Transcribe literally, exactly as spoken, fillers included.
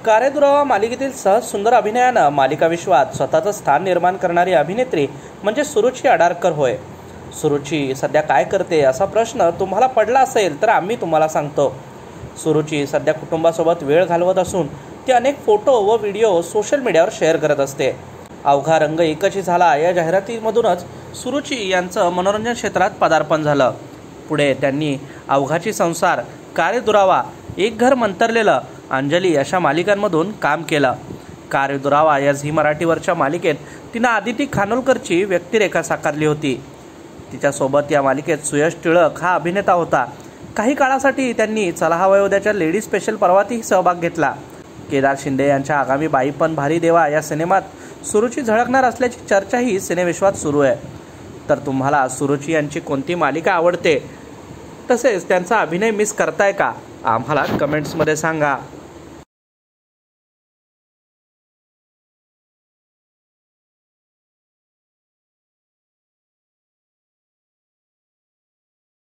कारेदुरावा मालिकेतील सहज सुंदर अभिनयानं मालिका विश्वात स्वतःचं स्थान निर्माण करणारी अभिनेत्री म्हणजे सुरुची अडारकर होय। सुरुची सध्या काय करते असा प्रश्न तुम्हाला पडला असेल तर आम्ही तुम्हाला सांगतो। सुरुची सध्या कुटुंबासोबत वेळ घालवत असून ती अनेक फोटो व व्हिडिओ सोशल मीडियावर शेअर करत असते। अवघा रंग एकच झाला या जाहिरातीमधूनच सुरुची यांचं मनोरंजन क्षेत्रात पदार्पण झालं। पुढे त्यांनी अवघाची संसार, कारेदुरावा, एक घर मंतरलेलं, अंजली अशा मालिकांमधून काम केलं। कारेदुरावा या झी मराठीवरच्या मालिकेत तिनं आदिती खानोलकरची व्यक्तिरेखा साकारली होती। तिच्यासोबत या मालिकेत सुयश टिळक हा अभिनेता होता। काही काळासाठी त्यांनी चला हवा येऊ द्याच्या लेडी स्पेशल पर्वातही सहभाग घेतला। केदार शिंदे यांच्या आगामी बाई पण भारी देवा या सिनेमात सुरुची झळकणार असल्याची चर्चाही सिनेविश्वात सुरू आहे। तर तुम्हाला सुरुची यांची कोणती मालिका आवडते, तसेच त्यांचा अभिनय मिस करताय का, आम्हाला कमेंट्समध्ये सांगा।